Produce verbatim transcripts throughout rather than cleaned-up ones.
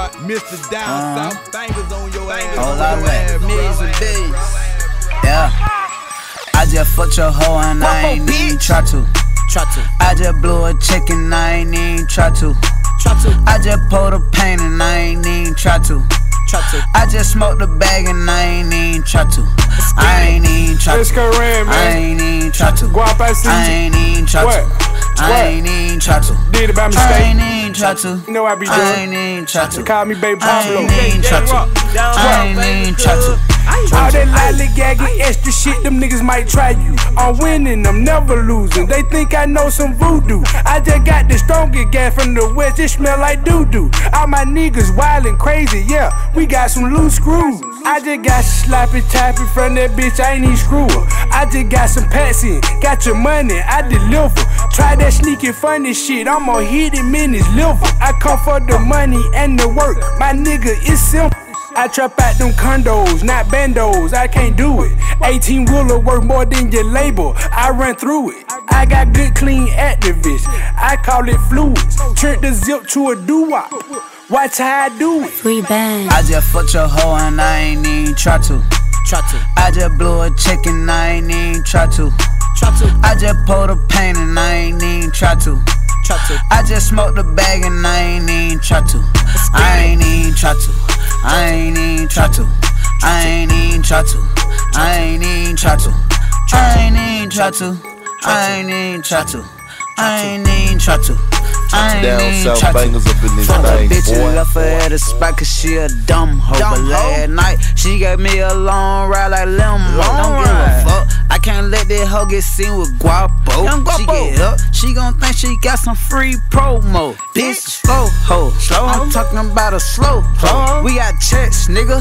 God, Mister Down uh, South, bangers on your ass. All I make millions of days. Yeah. I just fucked your hoe and I ain't even try to. Try to. I just blew a chick and I ain't even try to. Try to. I just pulled a pain and I ain't even try to. Try to. I just smoked the bag and I ain't even try to. I ain't even try to. I ain't even try to. I ain't even try to. I ain't even try to. Did it by mistake. I ain't even try to. You know I be doing. I ain't even try to. They call me Baby Pablo. I ain't even try to. I ain't even try to. All that lollygagging extra shit, them niggas might try you. I'm winning, I'm never losing. They think I know some voodoo. I just got the strongest gas from the west, it smell like doo-doo. All my niggas wild and crazy, yeah, we got some loose screws. I just got sloppy choppy from that bitch, I ain't even screw her. I just got some pats in, got your money, I deliver. Try that sneaky funny shit, I'ma hit him in his liver. I come for the money and the work, my nigga, it's simple. I trap out them condos, not bandos, I can't do it. eighteen wheeler worth more than your label, I run through it. I got good clean activists, I call it fluids. Turn the zip to a doo-wop, watch how I do it. Free band. I just fucked your hoe and I ain't even try to. Try to. I just blew a chick and I ain't even try to. Try to. I just pulled a pain and I ain't even try to. Try to. I just smoked the bag and I ain't even try to. I ain't even try to. I ain't even try to. I ain't even try to. I ain't even try to. I ain't even try to. I ain't even try to. I ain't even try to. I ain't even try to. Bangers up in this Fuck a thing, bitch boy. and left her at a spot cause she a dumb hoe. But last night she gave me a long ride like limo. Don't give a fuck. I can't let that hoe get seen with Guapo. She get up, she gon' think she got some free promo. Bitch, slow hoe. I'm talking about a slow hoe. We got checks, nigga.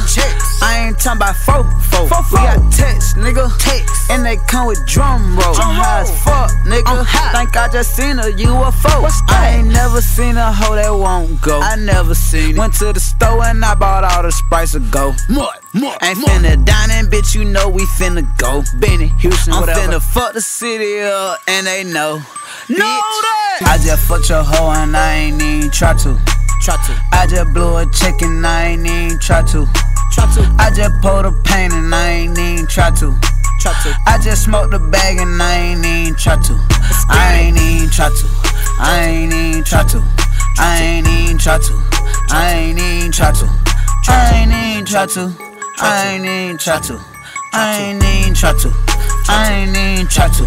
I ain't talking about fo fo. We got texts, nigga. And they come with drum roll. I'm high as fuck, nigga. Think I just seen a U F O. I ain't never seen a hoe that won't go. I never seen it. Went to the store and I bought all the Sprites to go. Ain't finna dining, bitch, you know we finna go. Benny, Houston, I'm whatever. Finna fuck the city up and they know. Know that. I just fucked your hoe and I ain't even try to. Try to. I just blew a chick and I ain't even try to. Try to. I just pulled a pain and I ain't even try to. Try to. I just smoked the bag and I ain't even try to. I ain't even try to. I ain't even try to. I ain't even try to. I ain't even try to. I ain't even try to. I ain't even try to. I ain't even try to. I ain't even try to.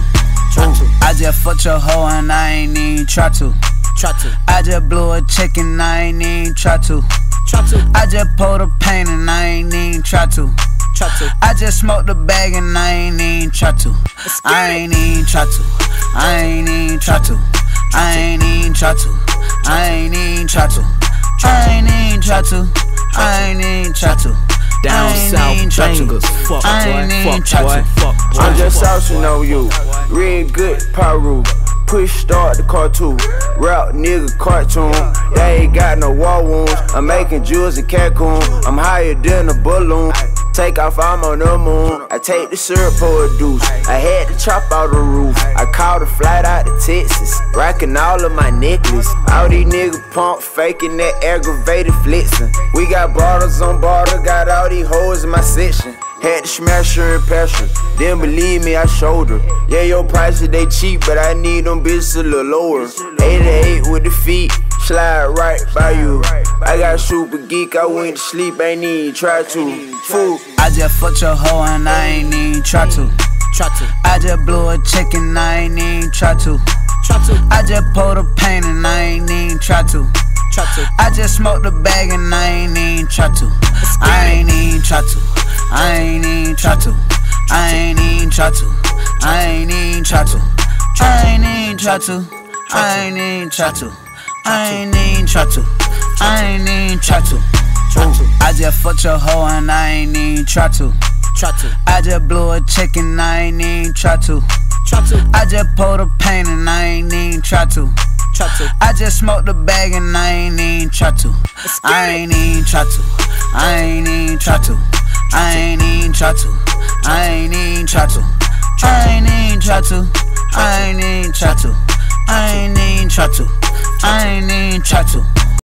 I just fucked your hoe and I ain't even try to. Try to. I just blew a chick and I ain't even try to. Try to. I just pulled a pain and I ain't even try to. Try to. I just smoked the bag and I ain't even try to. I ain't even try to. I ain't even try to. I ain't even try to. I ain't even try to. I ain't even try to. I ain't even try to. Down south bangers, fuck boy, fuck boy, fuck boy. I'm just out, you know you. Real good Peru. Push start the cartoon. Rap nigga cartoon. They ain't got no wall wounds. I'm making jewels in Cancun. I'm higher than a balloon. Take off, I'm on the moon. I take the syrup for a deuce. I had to chop out the roof. I called a flight out to Texas, rocking all of my necklace. All these niggas pump faking that aggravated flexing. We got bottles on bottle, got all these hoes in my section. Had to smash her in passion. Didn't believe me, I showed her. Yeah, your prices they cheap, but I need them bitches a little lower. eighty-eight with the feet, slide right by you. I got super geek, I went to sleep, ain't even try to. Fool. I just fucked your hoe and I ain't even try to. Try to. I just blew a chick and I ain't even try to. Try to. I just pulled a pain and I ain't even try to. Try to. I just smoked the bag and I ain't even try to. I ain't even try to. I ain't even try to. I ain't even try to. I ain't even try to. I ain't even try to. I ain't even try to. I ain't even try to. I ain't even try to. I just fucked your hoe and I ain't even try to. Try to. I just blew a chick and I ain't even try to. Try to. I just pulled a pain and I ain't even try to. Try to. I just smoked the bag and I ain't even try to. I ain't even try to. I ain't even try to. I ain't even try to. I ain't even try to. I ain't even try to. I ain't even try to. I ain't even try to. I ain't even try to.